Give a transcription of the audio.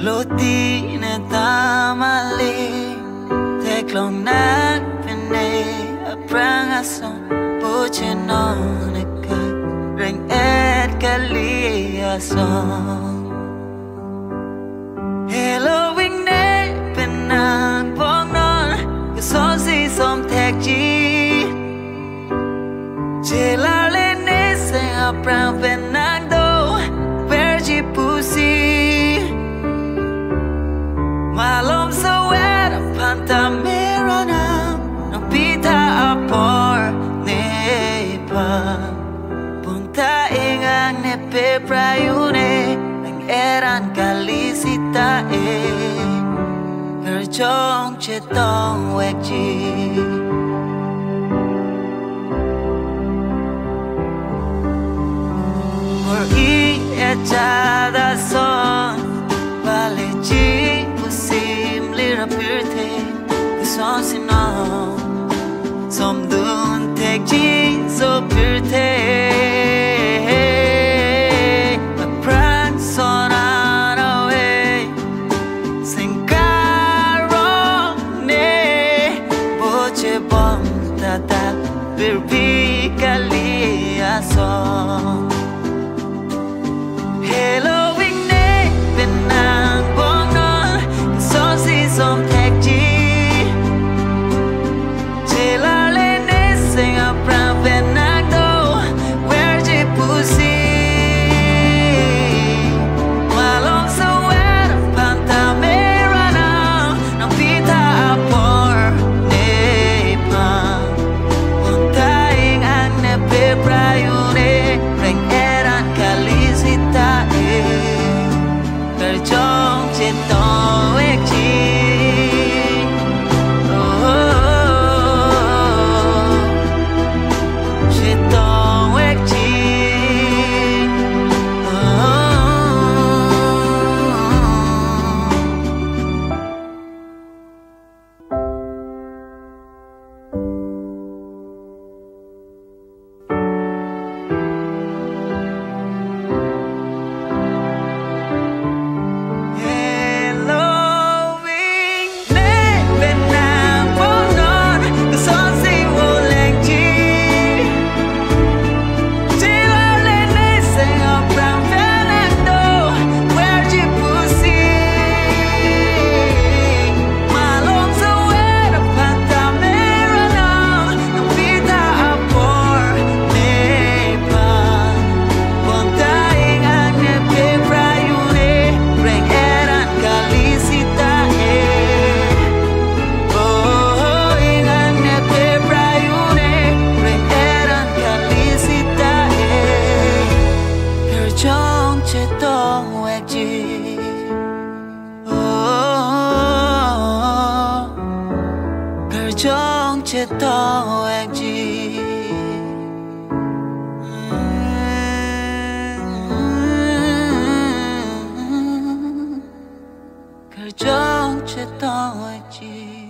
Loti ne tamale tek long nak pene aprang ason pocheno ne kai ring et kali ason hello wing ne penang bong non ke son si som tek ji chela le ne se aprang penang do verji pusi Malom so wet upon the mirror now no pita apor nepa punta ingang ne pe prayune ang eran kalisita kerjong chetong wekji or I echada son valeji Pirte que son sino som dun tek ji so pirte a pran son away sing caro ne boche bom tata virpi kalia son hello wing ne benang bong non som tek ji chela le ne sing a pran benang do where ji pusi malong so wet upon the mirror now no pita apor ne pa untaing ang ne pe prayune ring eran kalisita kerjong chetong ekji Kerjong chetong ekji kerjong chetong ekji